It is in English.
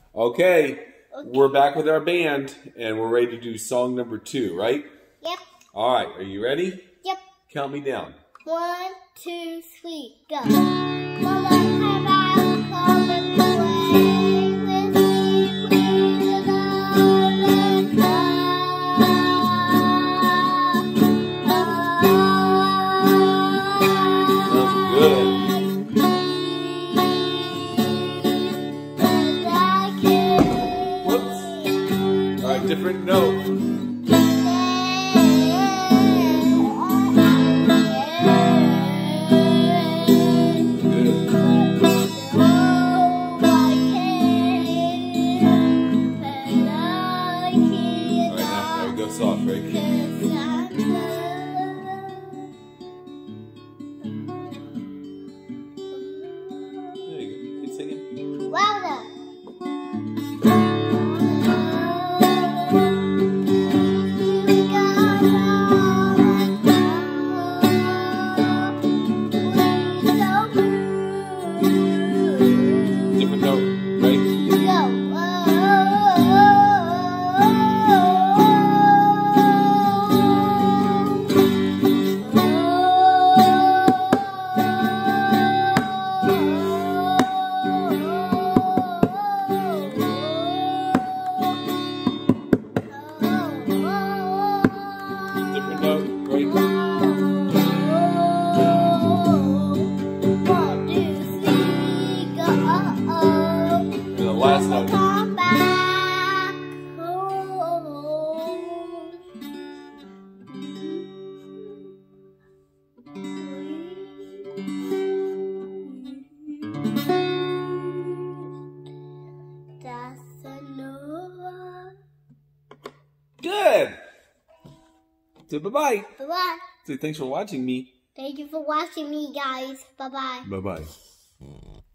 Okay, we're back with our band, and we're ready to do song number 2, right? Yep. All right, are you ready? Yep. Count me down. 1, 2, 3, go. Mama, have I come and play with me, with all the time? That's good. Whoops. All right, different note. Soft, right? There you go. Keep singing. Louder. Different note, right? Go. Different note, right? 1, 2, 3, go. And the last note. Come back home. That's enough. Good. Say bye-bye. Bye-bye. Say thanks for watching me. Thank you for watching me, guys. Bye-bye. Bye-bye.